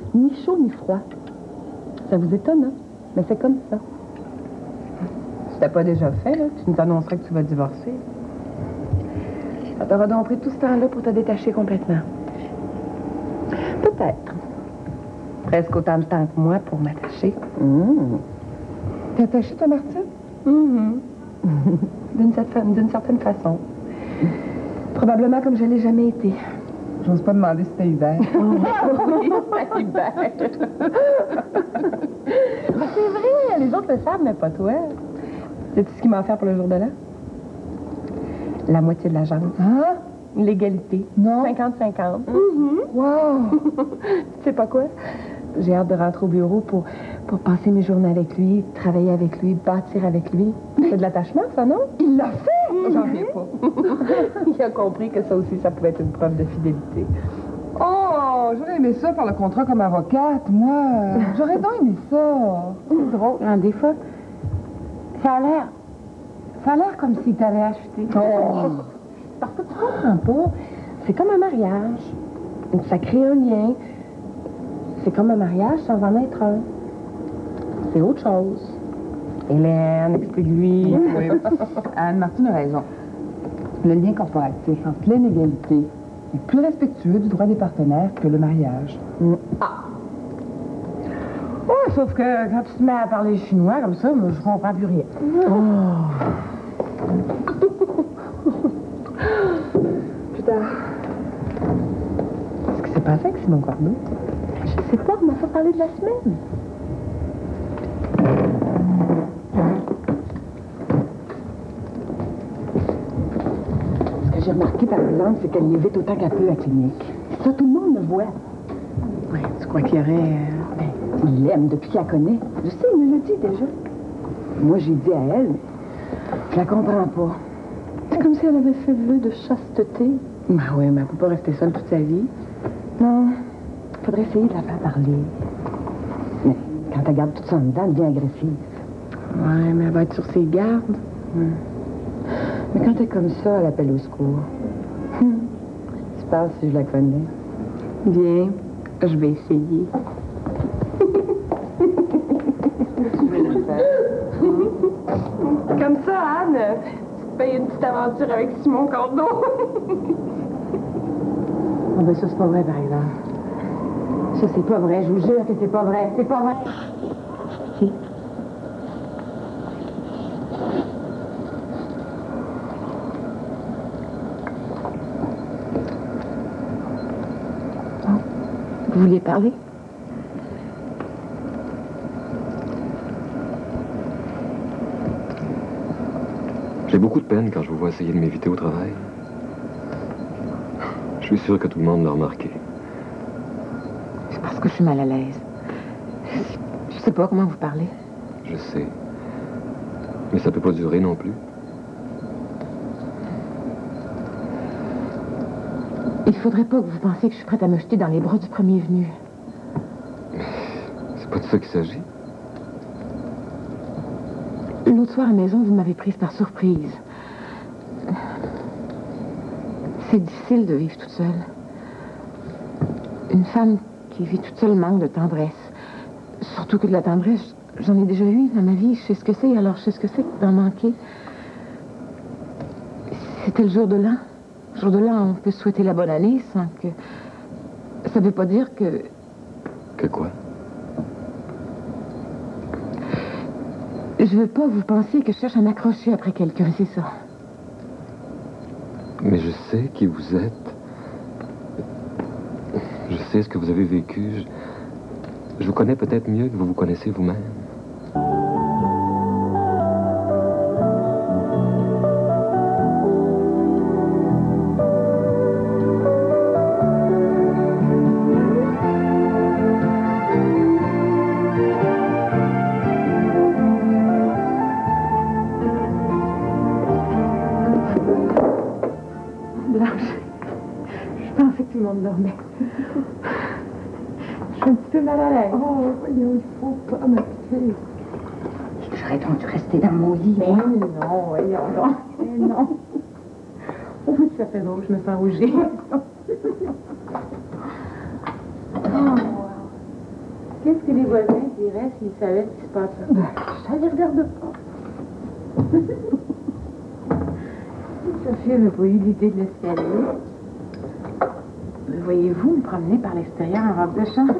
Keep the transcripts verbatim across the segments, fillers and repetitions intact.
Ni chaud ni froid. Ça vous étonne, hein? Mais c'est comme ça. Si t'as pas déjà fait, là, tu nous annoncerais que tu vas divorcer. Ça t'aura donc pris tout ce temps-là pour te détacher complètement. Peut-être. Presque autant de temps que moi pour m'attacher. Mmh. T'es attachée, toi, Martine? Mmh. D'une certaine, d'une certaine façon. Probablement comme je l'ai jamais été. J'ose pas demander si c'était Hubert. Oui, c'est Hubert. Ben, c'est vrai, les autres le savent, mais pas toi. Sais-tu ce qu'il m'a offert pour le jour de l'an? La moitié de la jambe. Ah? L'égalité. Non. cinquante cinquante. Mm-hmm. Wow! Tu sais pas quoi? J'ai hâte de rentrer au bureau pour, pour passer mes journées avec lui, travailler avec lui, bâtir avec lui. C'est de l'attachement, ça, non? Il l'a fait! J'en reviens pas. Il a compris que ça aussi, ça pouvait être une preuve de fidélité. Oh, j'aurais aimé ça faire le contrat comme avocate, moi. J'aurais donc aimé ça. C'est drôle, hein, des fois. Ça a l'air... Ça a l'air comme si t'avais acheté. Oh. Parce que tu comprends pas. C'est comme un mariage. Ça crée un lien. C'est comme un mariage sans en être un. C'est autre chose. Hélène, explique-lui. Oui. Anne-Martine a raison. Le lien corporatif en pleine égalité est plus respectueux du droit des partenaires que le mariage. Mm. Ah! Oh, sauf que quand tu te mets à parler chinois comme ça, moi, je comprends plus rien. Oh. Putain. Qu'est-ce qui s'est passé avec Simon Cordeau? Je sais pas, on m'a pas parlé de la semaine. Ce que j'ai remarqué, par exemple, c'est qu'elle y évite autant qu'elle peut à la clinique. Ça, tout le monde le voit. Ouais, tu crois qu'il y aurait... Euh... Ben, il l'aime depuis qu'il la connaît. Je sais, il me l'a dit déjà. Moi, j'ai dit à elle, je la comprends pas. C'est comme si elle avait fait vœu de chasteté. Ben oui, mais elle peut pas rester seule toute sa vie. Non, il faudrait essayer de la faire parler. Mais quand elle garde tout ça en dedans, elle devient agressive. Ouais, mais elle va être sur ses gardes. Hum. Mais quand elle est comme ça, elle appelle au secours. Hum. Tu penses si je la connais? Bien, je vais essayer. Comme ça, Anne, tu te fais une petite aventure avec Simon Cordeau. Oh, ben ça, c'est pas vrai, par exemple. Ça, c'est pas vrai. Je vous jure que c'est pas vrai. C'est pas vrai. Si. Oh. Vous vouliez parler? J'ai beaucoup de peine quand je vous vois essayer de m'éviter au travail. Je suis sûr que tout le monde l'a remarqué. C'est parce que je suis mal à l'aise. Je sais pas comment vous parlez. Je sais. Mais ça peut pas durer non plus. Il faudrait pas que vous pensiez que je suis prête à me jeter dans les bras du premier venu. Mais c'est pas de ça qu'il s'agit. L'autre soir à la maison, vous m'avez prise par surprise. C'est difficile de vivre toute seule. Une femme qui vit toute seule manque de tendresse. Surtout que de la tendresse, j'en ai déjà eu dans ma vie. Je sais ce que c'est, alors je sais ce que c'est d'en manquer. C'était le jour de l'an. Le jour de l'an, on peut souhaiter la bonne année sans que... Ça veut pas dire que... Que quoi? Je veux pas que vous pensiez que je cherche à m'accrocher après quelqu'un, c'est ça. Mais je sais qui vous êtes. Je sais ce que vous avez vécu. Je, je vous connais peut-être mieux que vous vous connaissez vous-même. Dormait. Je suis un petit peu mal à l'aise. Oh, voyons, il faut pas, ma petite. J'aurais donc dû rester dans mon lit. Mais non, voyons donc. Mais non. Oh, ça fait drôle, je me sens rougir. Oh, wow. Qu'est-ce que les voisins diraient s'ils savaient ce qui se passe? Ben, ça les regarde pas. Sophie n'avait pas eu l'idée de l'escalier. Mais voyez-vous me promener par l'extérieur en robe de chambre?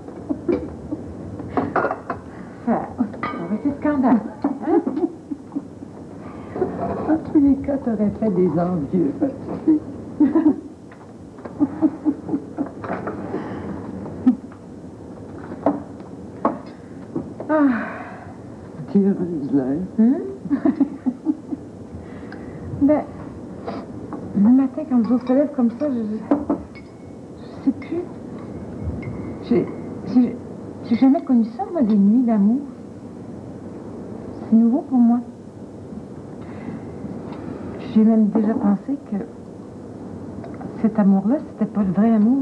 Ça aurait été scandale. Hein? En tous les cas, t'aurais fait des envieux, ma petite fille. Ah. T'es heureuse, là, hein? Hum? Ben, le matin, quand je se lève comme ça, je... Je sais plus. J'ai... J'ai... J'ai jamais connu ça, moi, des nuits d'amour. C'est nouveau pour moi. J'ai même déjà pensé que cet amour-là, c'était pas le vrai amour.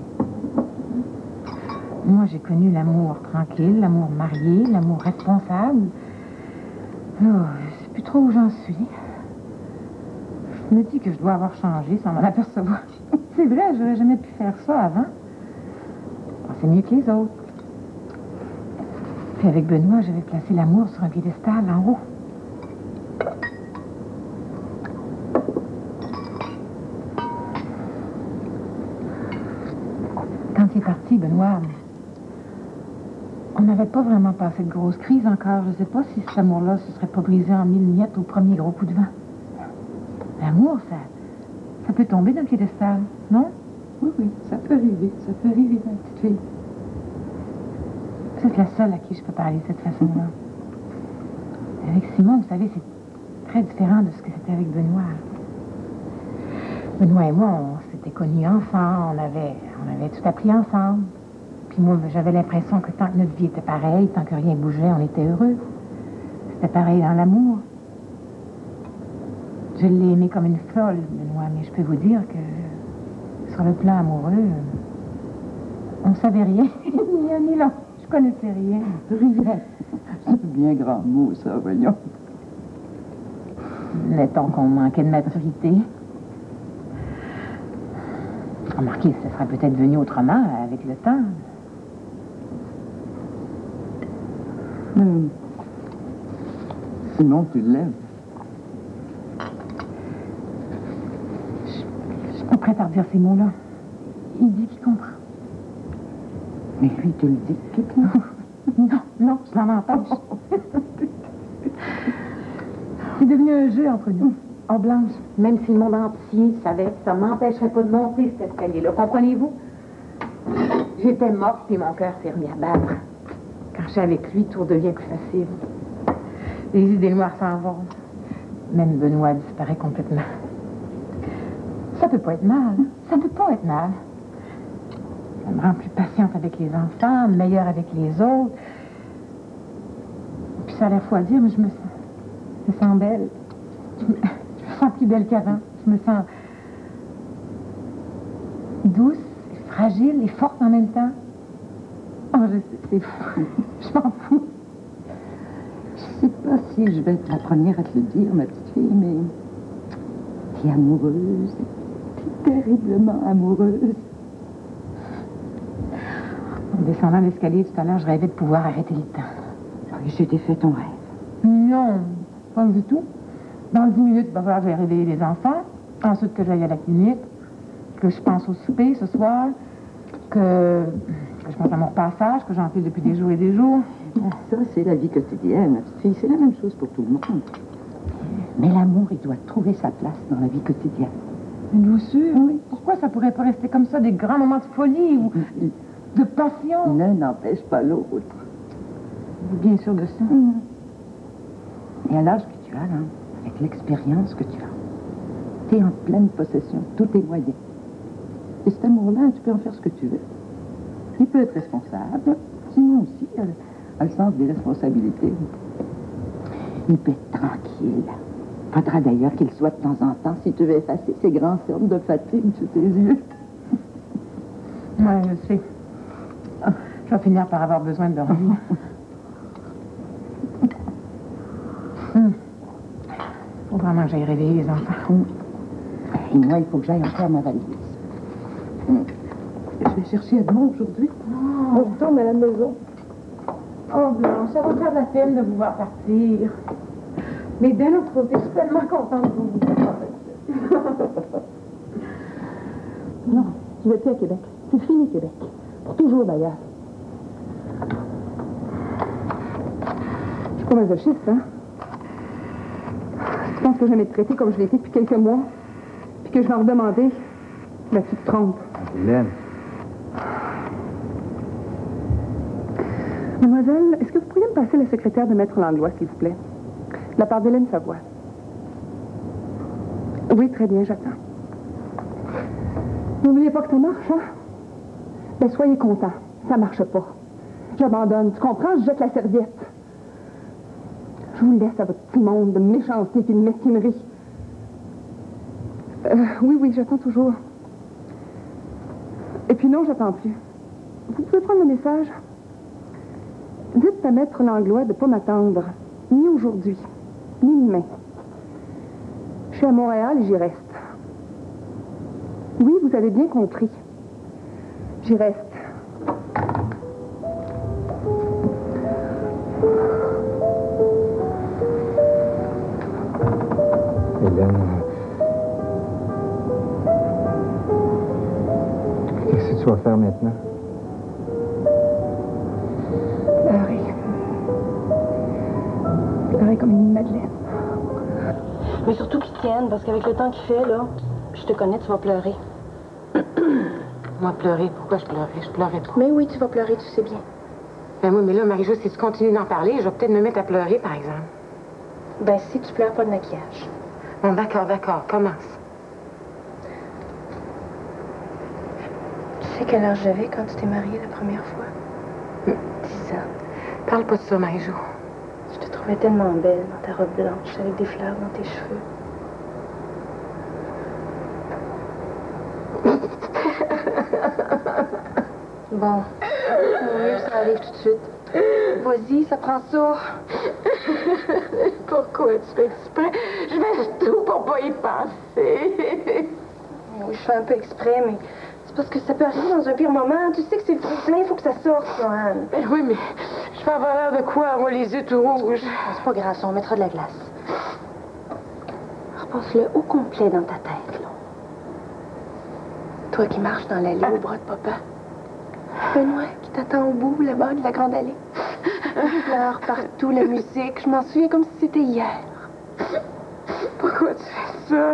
Moi, j'ai connu l'amour tranquille, l'amour marié, l'amour responsable. Oh, je sais plus trop où j'en suis. Je me dis que je dois avoir changé sans m'en apercevoir. C'est vrai, j'aurais jamais pu faire ça avant. Bon, c'est mieux que les autres. Puis avec Benoît, j'avais placé l'amour sur un piédestal en haut. Quand il est parti, Benoît, on n'avait pas vraiment passé de grosse crise encore. Je ne sais pas si cet amour-là se serait pas brisé en mille miettes au premier gros coup de vent. L'amour, ça, ça peut tomber d'un piédestal, non? Oui, oui, ça peut arriver. Ça peut arriver, ma petite fille. Vous êtes la seule à qui je peux parler de cette façon-là. Avec Simon, vous savez, c'est très différent de ce que c'était avec Benoît. Benoît et moi, on s'était connus enfants, on avait, on avait tout appris ensemble. Puis moi, j'avais l'impression que tant que notre vie était pareille, tant que rien bougeait, on était heureux. C'était pareil dans l'amour. Je l'ai aimé comme une folle, Benoît, mais je peux vous dire que sur le plan amoureux, on ne savait rien, ni un ni l'autre. Je connaissais rien. Rien. C'est un bien grand mot, ça, voyons. Mettons qu'on manquait de maturité. Remarquez, ça serait peut-être venu autrement avec le temps. Hum. Simon, tu l'aimes. Je suis pas prête à redire ces mots-là. Il dit qu'il comprend. Mais lui, tu le dis, quitte-moi. Non, non, je l'en empêche. C'est devenu un jeu entre nous. Oh, Blanche, même si le monde entier savait, ça m'empêcherait pas de monter cet escalier-là. Comprenez-vous? J'étais morte et mon cœur s'est remis à battre. Quand je suis avec lui, tout devient plus facile. Les idées noires s'en vont. Même Benoît disparaît complètement. Ça peut pas être mal. Ça peut pas être mal. Ça me rend plus patiente avec les enfants, meilleure avec les autres. Puis ça a l'air fou à dire, mais je me sens... Je me sens belle. Je me, je me sens plus belle qu'avant. Je me sens douce, fragile et forte en même temps. Oh, je sais, c'est fou. Je m'en fous. Je sais pas si je vais être la première à te le dire, ma petite fille, mais t'es amoureuse. T'es terriblement amoureuse. En descendant l'escalier tout à l'heure, je rêvais de pouvoir arrêter le temps. Et c'était fait ton rêve. Non, pas du tout. Dans dix minutes, il va falloir que j'aille réveiller les enfants. Ensuite, que j'aille à la clinique. Que je pense au souper ce soir. Que, que je pense à mon repassage, que j'en fais depuis des jours et des jours. Ça, c'est la vie quotidienne, ma petite fille. C'est la même chose pour tout le monde. Mais l'amour, il doit trouver sa place dans la vie quotidienne. Êtes-vous sûr? Oui. Pourquoi ça pourrait pas rester comme ça, des grands moments de folie ou de passion? L'un n'empêche pas l'autre. Vous êtes bien sûr de ça? Mmh. Et à l'âge que tu as, là, avec l'expérience que tu as, tu es en pleine possession de tous tes moyens. Et cet amour-là, tu peux en faire ce que tu veux. Il peut être responsable. Sinon aussi, elle a le sens des responsabilités. Il peut être tranquille. Faudra d'ailleurs qu'il soit de temps en temps si tu veux effacer ces grands cernes de fatigue sur tes yeux. Oui, je sais. Je vais finir par avoir besoin de dormir. Hum. Faut vraiment que j'aille réveiller les enfants. Hum. Et moi, il faut que j'aille encore ma valise. Hum. Je vais chercher Edmond aujourd'hui. Oh. On retourne à la maison. Oh, Blanche, ça va me faire de la peine de vous voir partir. Mais d'un autre côté, je suis tellement contente de vous voir. Non, je vais plus à Québec. C'est fini, Québec. Pour toujours, d'ailleurs. Je suis pas masochiste, hein? Si tu penses que je vais m'être traitée comme je l'ai été depuis quelques mois, puis que je vais en redemander, ben tu te trompes. Hélène. Mademoiselle, est-ce que vous pourriez me passer la secrétaire de Maître Langlois, s'il vous plaît? De la part d'Hélène Savoie. Oui, très bien, j'attends. N'oubliez pas que ça marche, hein? Ben, soyez contents. Ça marche pas. J'abandonne. Tu comprends? Je jette la serviette. Je vous laisse à votre petit monde de méchanceté et de mesquinerie. Euh, oui, oui, j'attends toujours. Et puis non, j'attends plus. Vous pouvez prendre le message? Dites à Maître Langlois de ne pas m'attendre. Ni aujourd'hui, ni demain. Je suis à Montréal et j'y reste. Oui, vous avez bien compris. J'y reste. Hélène, qu'est-ce que tu vas faire maintenant? Pleurer. Pleurer comme une madeleine. Mais surtout qu'il tienne, parce qu'avec le temps qu'il fait, là, je te connais, tu vas pleurer. Moi, pleurer? Pourquoi je pleurais? Je pleurais pas. Mais oui, tu vas pleurer, tu sais bien. Ben oui, mais là, Marie-Jo, si tu continues d'en parler, je vais peut-être me mettre à pleurer, par exemple. Ben, si tu pleures, pas de maquillage. Bon, d'accord, d'accord. Commence. Tu sais quel âge j'avais quand tu t'es mariée la première fois? Dix ans. Parle pas de ça, Marie-Jo. Je te trouvais tellement belle dans ta robe blanche, avec des fleurs dans tes cheveux. Bon, au mieux, ça arrive tout de suite. Vas-y, ça prend ça. Pourquoi tu fais exprès? Je fais tout pour pas y penser. Oui, je fais un peu exprès, mais c'est parce que ça peut arriver dans un pire moment. Tu sais que c'est trop plein, il faut que ça sorte, Joanne. Ben oui, mais je vais avoir l'air de quoi, moi, les yeux tout rouges? C'est pas grave, ça, on mettra de la glace. Repasse-le au complet dans ta tête, là. Toi qui marches dans l'allée au bras de papa. Benoît qui t'attend au bout, là-bas, de la grande allée. Les fleurs partout, la musique. Je m'en souviens comme si c'était hier. Pourquoi tu fais ça?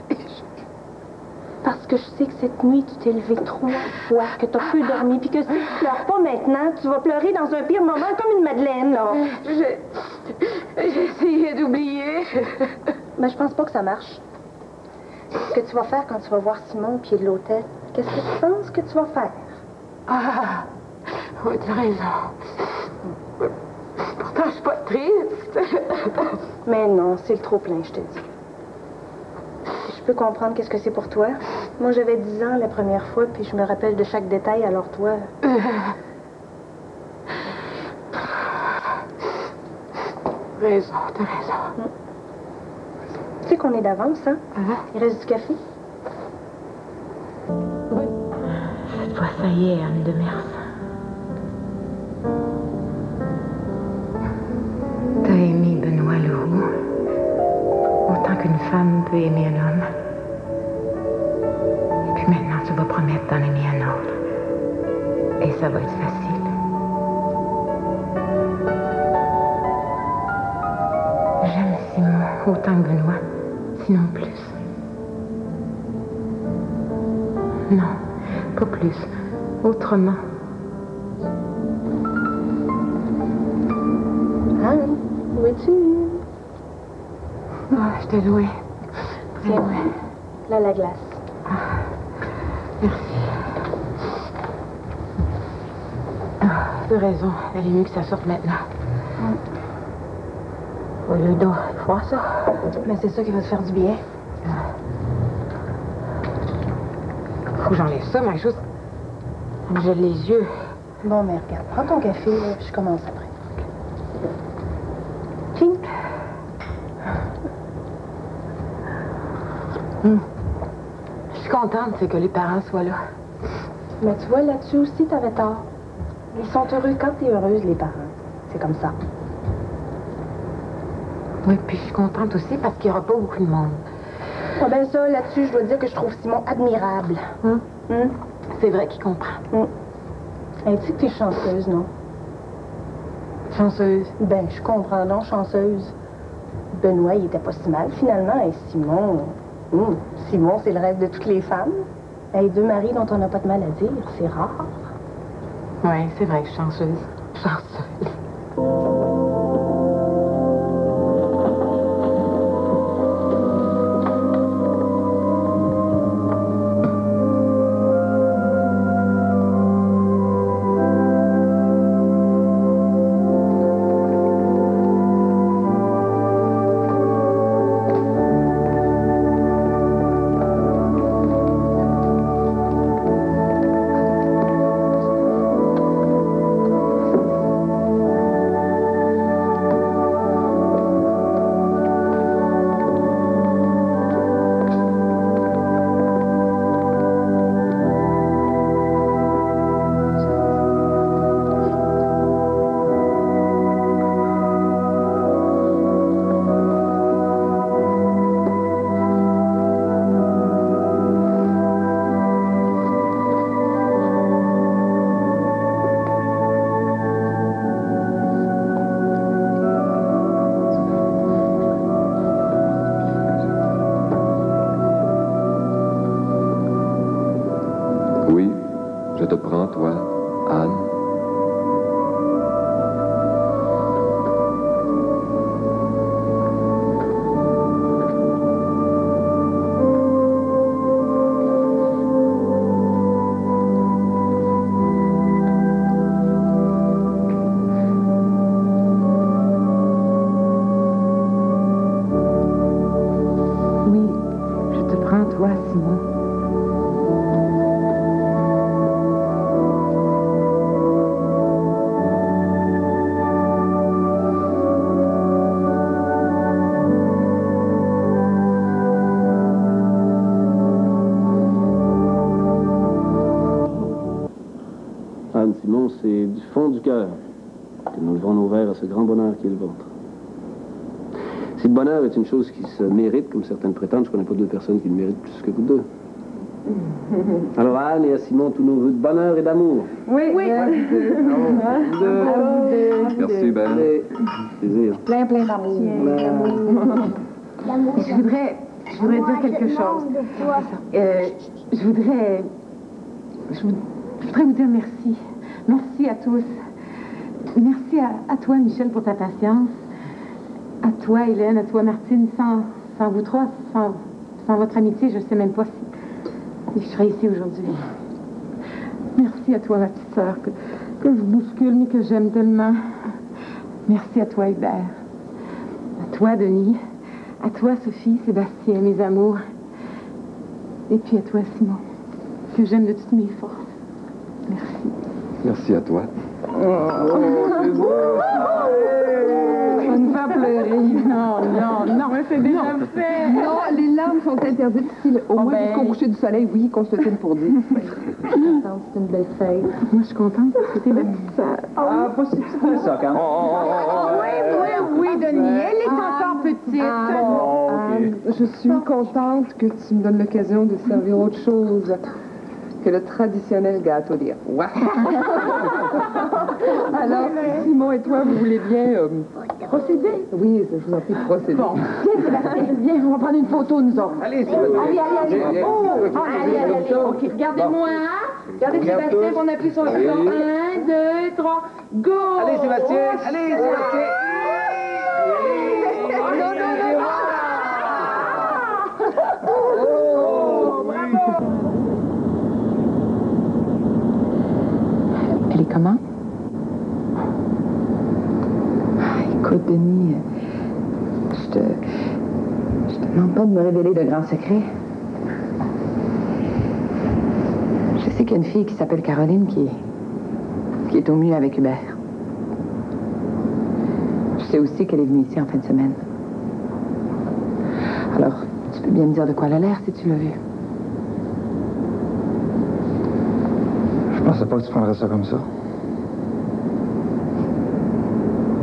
Parce que je sais que cette nuit, tu t'es levé trois fois, que t'as peu dormi, puis que si tu pleures pas maintenant, tu vas pleurer dans un pire moment comme une madeleine, là. J'ai... J'ai essayé d'oublier. Ben, je pense pas que ça marche. Ce que tu vas faire quand tu vas voir Simon au pied de l'hôtel, qu'est-ce que tu penses que tu vas faire? Ah! Oui, tu as raison. Pourtant, je suis pas triste. Mais non, c'est le trop-plein, je te dis. Je peux comprendre qu'est-ce que c'est pour toi. Moi, j'avais dix ans la première fois, puis je me rappelle de chaque détail, alors toi... Euh... Raison, t'as raison. Mm. Tu sais qu'on est d'avance, hein? Uh-huh. Il reste du café? Oui. Cette fois, ça y est, Anne de Mers. T'as aimé Benoît Leroux autant qu'une femme peut aimer un homme. Et puis maintenant, tu vas promettre d'en aimer un autre. Et ça va être facile. J'aime Simon autant que Benoît, sinon plus. Non, pas plus. Autrement. Anne, où es-tu? Ah, je t'ai loué. Tiens, là, la glace. Ah, merci. Ah, t'as raison. Elle est mieux que ça sorte maintenant. Mm. Au lieu d'eau, froid, ça. Mais c'est ça qui va te faire du bien. Faut que j'enlève ça, ma chose. J'ai les yeux. Bon, mais regarde, prends ton café, là, puis je commence après. Tchink. Hum. Je suis contente, c'est que les parents soient là. Mais tu vois, là-dessus aussi, t'avais tort. Ils sont heureux quand t'es heureuse, les parents. c'est comme ça. Oui, puis je suis contente aussi parce qu'il n'y aura pas beaucoup de monde. Ah ben ça, là-dessus, je dois dire que je trouve Simon admirable. Hum? Hum? C'est vrai qu'il comprend. Hum. Hey, tu sais que t'es chanceuse, non? Chanceuse. Ben, je comprends, non, chanceuse. Benoît, il était pas si mal, finalement. Et Simon... hum, Simon, c'est le rêve de toutes les femmes. Hey, deux maris dont on n'a pas de mal à dire, c'est rare. Oui, c'est vrai que je suis chanceuse. Chanceuse. Oui, je te prends, toi, Anne. Oui, je te prends, toi, Simon. Anne Simon, c'est du fond du cœur que nous levons nos verres à ce grand bonheur qui est le vôtre. Si le bonheur est une chose qui se mérite, comme certaines prétendent, je ne connais pas deux personnes qui le méritent plus que vous deux. Alors Anne et à Simon, tous nos vœux de bonheur et d'amour. Oui, oui. Merci, Ben. Plaisir. Plein, plein d'amour. Je voudrais, je voudrais dire quelque chose. Euh, je voudrais, je, vou- je voudrais vous dire merci. Merci à tous. Merci à, à toi, Michel, pour ta patience. À toi, Hélène, à toi, Martine. Sans, sans vous trois, sans, sans votre amitié, je ne sais même pas si, si je serais ici aujourd'hui. Merci à toi, ma petite sœur, que, que je bouscule, mais que j'aime tellement. Merci à toi, Hubert. À toi, Denis. À toi, Sophie, Sébastien, mes amours. Et puis à toi, Simon, que j'aime de toutes mes forces. Merci. Merci à toi. On nous va pleurer. Non, non, non, mais c'est déjà fait. Non, les larmes sont interdites ici. Au Oh moins ben. jusqu'au coucher du soleil, oui, Constantine pour dire. C'est une belle fête. Moi, je suis contente parce que t'es ma petite sœur. Ah, pas si petit que ça, quand même. Oui, oui, oui, Denis, elle est encore petite. Anne, je suis contente que tu me donnes l'occasion de servir autre chose que le traditionnel gâteau des rois. Alors, Simon et toi, vous voulez bien euh, procéder? Oui, je vous en prie, procéder. Bon, viens, Sébastien, viens, on va prendre une photo, nous autres. Allez, Sébastien. Allez, allez, allez. Viens, Oh, viens. allez, allez, allez. OK, regardez-moi. Regardez Sébastien, on appuie sur le bouton. Un, deux, trois, go! Allez, Sébastien. Allez, Sébastien. Oh, non, non, non, non. Oh, bravo! Elle est comment? Ah, écoute, Denis, je te... je te demande pas de me révéler de grands secrets. Je sais qu'il y a une fille qui s'appelle Caroline qui est... qui est au mieux avec Hubert. Je sais aussi qu'elle est venue ici en fin de semaine. Alors, tu peux bien me dire de quoi elle a l'air si tu l'as vue. Je pensais pas que tu prendrais ça comme ça.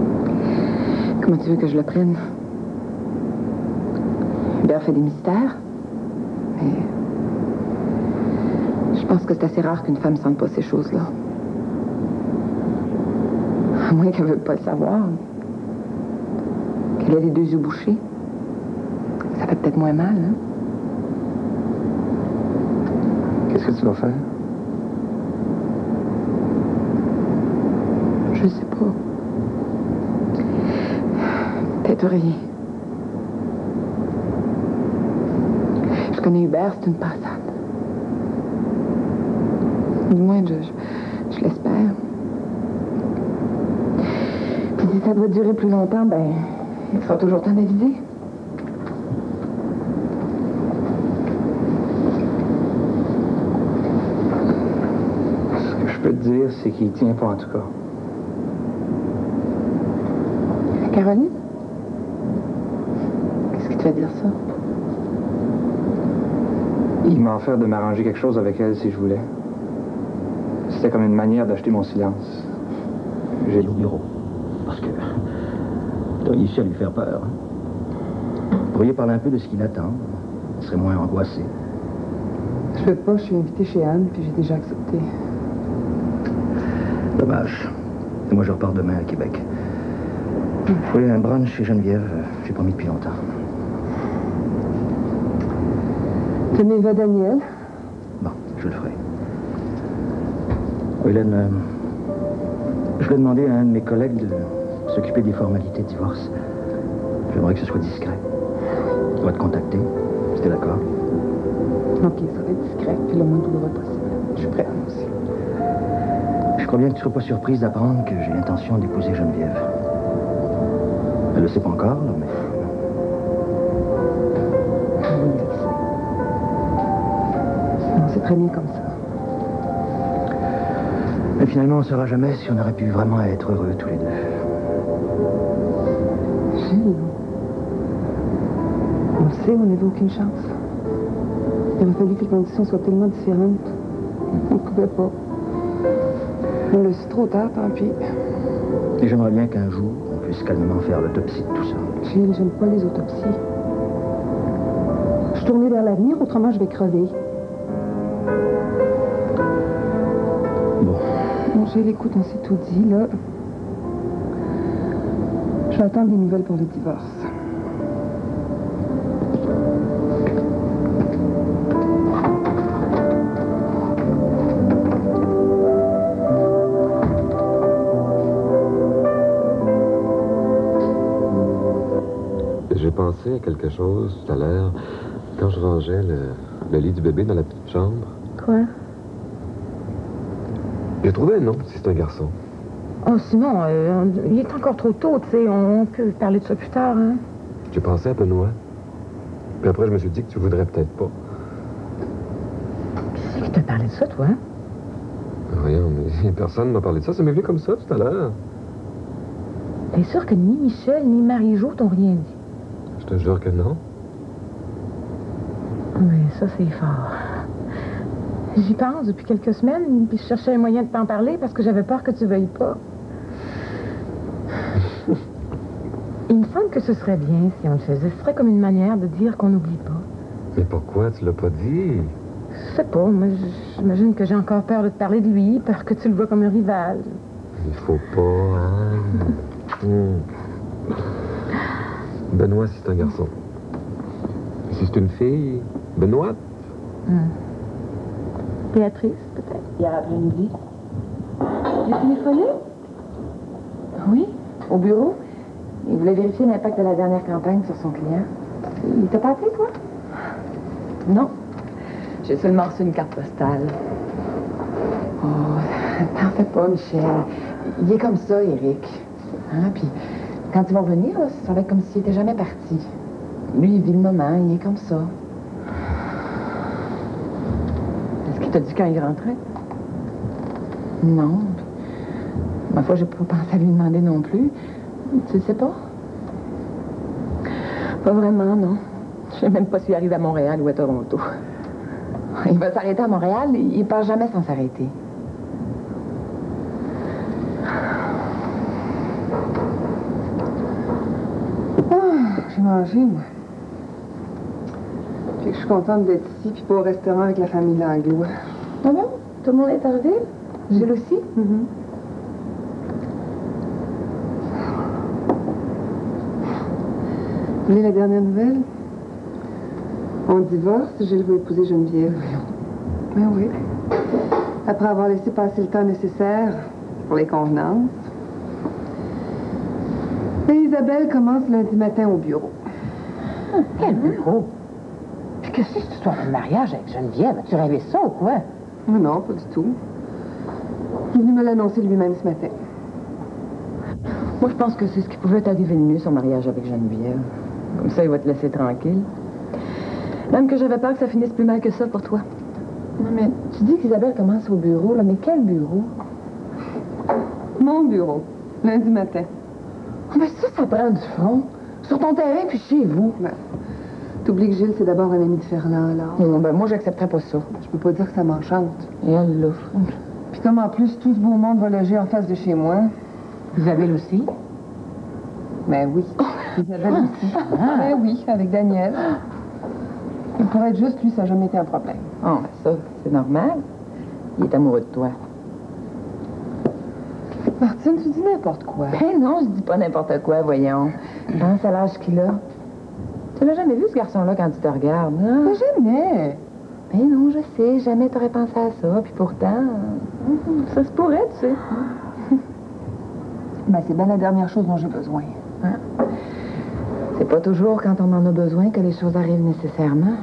Comment tu veux que je le prenne? Hubert fait des mystères. Mais... je pense que c'est assez rare qu'une femme sente pas ces choses-là. À moins qu'elle ne veuille pas le savoir. Qu'elle ait les deux yeux bouchés. Ça fait peut-être moins mal, hein? Qu'est-ce que tu vas faire? Je sais pas. Peut-être rien. Je connais Hubert, c'est une passade. Du moins, je, je, je l'espère. Puis si ça doit durer plus longtemps, ben, il sera toujours temps d'aviser. Ce que je peux te dire, c'est qu'il tient pas en tout cas. Caroline? Qu'est-ce qui te fait dire ça? Il m'a offert de m'arranger quelque chose avec elle si je voulais. C'était comme une manière d'acheter mon silence. J'ai au bureau. Parce que t'as réussi à lui faire peur. Vous pourriez parler un peu de ce qu'il attend. Il serait moins angoissé. Je peux pas, je suis invitée chez Anne, puis j'ai déjà accepté. Dommage. Et moi, je repars demain à Québec. Oui, un brunch chez Geneviève. J'ai promis depuis longtemps. Tenez, va Daniel. Bon, je le ferai. Oh, Hélène, euh, je vais demander à un de mes collègues de s'occuper des formalités de divorce. J'aimerais que ce soit discret. On va te contacter, si t'es d'accord. OK, ça va être discret, puis le moins douloureux possible. Je suis prête, moi aussi. Je crois bien que tu ne seras pas surprise d'apprendre que j'ai l'intention d'épouser Geneviève. Elle le sait pas encore, là, mais... Oui, elle le sait. Non, c'est très bien comme ça. Mais finalement, on ne saura jamais si on aurait pu vraiment être heureux tous les deux. Gilles, on le sait, on n'avait aucune chance. Il aurait fallu que les conditions soient tellement différentes. On ne pouvait pas. On l'a su trop tard, tant pis. Et j'aimerais bien qu'un jour, on puisse calmement faire l'autopsie de tout ça. Gilles, j'aime pas les autopsies. Je suis tournée vers l'avenir, autrement je vais crever. Bon. Bon, Gilles, écoute, on s'est tout dit, là. Je vais attendre des nouvelles pour le divorce. J'ai pensé à quelque chose tout à l'heure quand je rangeais le, le lit du bébé dans la petite chambre. Quoi? J'ai trouvé un nom, si c'est un garçon. Oh, Simon, euh, il est encore trop tôt, tu sais. On peut parler de ça plus tard, hein? J'ai pensé à Benoît. Puis après, je me suis dit que tu voudrais peut-être pas. Qui c'est qui t'a parlé de ça, toi? Voyons, mais personne ne m'a parlé de ça. Ça m'est venu comme ça tout à l'heure. T'es sûr que ni Michel ni Marie-Jo t'ont rien dit? Je te jure que non. Mais ça, c'est fort. J'y pense depuis quelques semaines, puis je cherchais un moyen de t'en parler parce que j'avais peur que tu veuilles pas. Il me semble que ce serait bien si on le faisait. Ce serait comme une manière de dire qu'on n'oublie pas. Mais pourquoi tu l'as pas dit? Je sais pas, moi, j'imagine que j'ai encore peur de te parler de lui, peur que tu le vois comme un rival. Il faut pas, Anne. Hmm. Benoît, si c'est un garçon. Si c'est une fille, Benoît. Hum. Béatrice, peut-être. Hier après-midi. J'ai téléphoné? Oui, au bureau. Il voulait vérifier l'impact de la dernière campagne sur son client. Il t'a pas appelé, toi? Non. J'ai seulement reçu une carte postale. Oh, t'en fais pas, Michel. Il est comme ça, Éric. Hein? Puis, quand ils vont venir, là, ça va être comme s'il était jamais parti. Lui, il vit le moment, il est comme ça. Est-ce qu'il t'a dit quand il rentrait? Non. Ma foi, j'ai pas pensé à lui demander non plus. Tu le sais pas? Pas vraiment, non. Je sais même pas s'il arrive à Montréal ou à Toronto. Il va s'arrêter à Montréal, il part jamais sans s'arrêter. pris manger, moi. Puis que je suis contente d'être ici, puis pas au restaurant avec la famille Langlois. Ah bon? Tout le monde est arrivé? Gilles aussi? Mm-hmm. Vous voulez la dernière nouvelle? On divorce, Gilles veut épouser Geneviève. Ben oui. Après avoir laissé passer le temps nécessaire pour les convenances. Et Isabelle commence lundi matin au bureau. Hum, quel bureau? Puis qu'est-ce que c'est cette histoire de mariage avec Geneviève? As-tu rêvé ça ou quoi? Non, pas du tout. Il est venu me l'annoncer lui-même ce matin. Moi, je pense que c'est ce qui pouvait t'arriver de mieux, son mariage avec Geneviève. Comme ça, il va te laisser tranquille. Même que j'avais peur que ça finisse plus mal que ça pour toi. Non, mais tu dis qu'Isabelle commence au bureau, là, mais quel bureau? Mon bureau, lundi matin. Oh, mais ça, ça prend du front. Sur ton terrain, puis chez vous. Ben, t'oublies que Gilles, c'est d'abord un ami de Fernand, alors. Non, ben moi, j'accepterais pas ça. Je peux pas dire que ça m'enchante. Et elle, là. Puis comme en plus, tout ce beau monde va loger en face de chez moi. Isabelle aussi? Ben oui. Isabelle aussi. Ben oui, avec Daniel. Et pour être juste, lui, ça n'a jamais été un problème. Oh, ben ça, c'est normal. Il est amoureux de toi. Martine, tu dis n'importe quoi. Ben non, je dis pas n'importe quoi, voyons. Hein, c'est l'âge qu'il a. Tu l'as jamais vu, ce garçon-là, quand tu te regardes, hein? Mais jamais. Ben non, je sais, jamais t'aurais pensé à ça. Puis pourtant, ça se pourrait, tu sais. Ben, c'est bien la dernière chose dont j'ai besoin. Hein? C'est pas toujours quand on en a besoin que les choses arrivent nécessairement.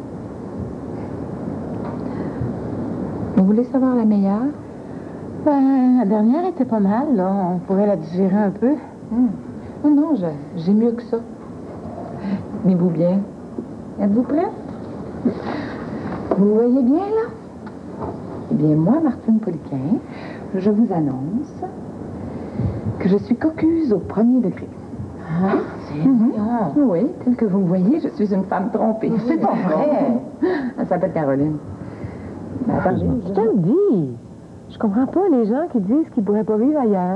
Vous voulez savoir la meilleure? Ben, la dernière était pas mal, là. On pourrait la digérer un peu. Hum. Oh non, je- j'ai mieux que ça. Tenez-vous bien. Êtes-vous prête? Vous me voyez bien, là? Eh bien, moi, Martine Poliquin, je vous annonce que je suis cocuse au premier degré. Ah, c'est mignon. Oui, tel que vous me voyez, je suis une femme trompée. C'est pas vrai. Elle s'appelle Caroline. Ben, attendez, Je te le dis. Je comprends pas les gens qui disent qu'ils pourraient pas vivre ailleurs.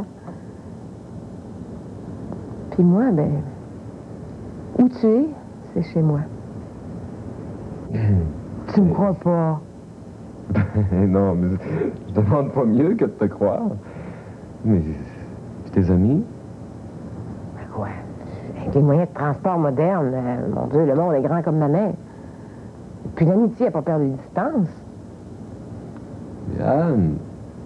Puis moi, ben, où tu es, c'est chez moi. Tu me crois pas? Non, mais je demande pas mieux que de te croire. Mais puis tes amis? Ben quoi? Avec les moyens de transport modernes, euh, mon Dieu, le monde est grand comme ma mère. Puis l'amitié n'a pas perdu de distance. Yann,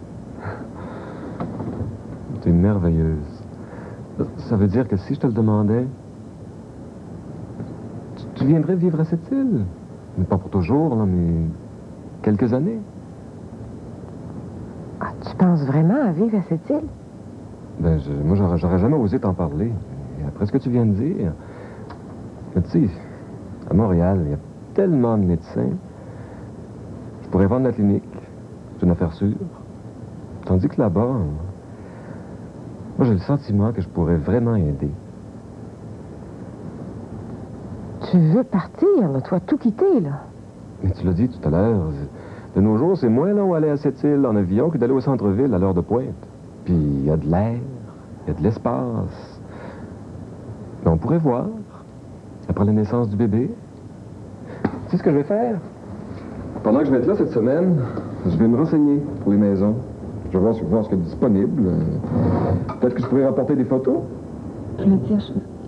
t'es merveilleuse. Ça veut dire que si je te le demandais, tu, tu viendrais vivre à cette île. Mais pas pour toujours, là, mais quelques années. Ah, tu penses vraiment à vivre à cette île? Ben, je- moi, j'aurais, j'aurais jamais osé t'en parler. Et après ce que tu viens de dire, mais tu sais, à Montréal, il y a tellement de médecins. Je pourrais vendre la clinique. C'est une affaire sûre. Tandis que là-bas, moi, j'ai le sentiment que je pourrais vraiment aider. Tu veux partir, là? Tu vas tout quitter, là? Mais tu l'as dit tout à l'heure, de nos jours, c'est moins long aller à cette île en avion que d'aller au centre-ville à l'heure de pointe. Puis il y a de l'air, il y a de l'espace. Mais on pourrait voir, après la naissance du bébé. Tu sais ce que je vais faire? Pendant que je vais être là cette semaine, je vais me renseigner pour les maisons. Je vais voir, voir ce qu'il y a de disponible. Peut-être que je pourrais rapporter des photos. Je le tire, je...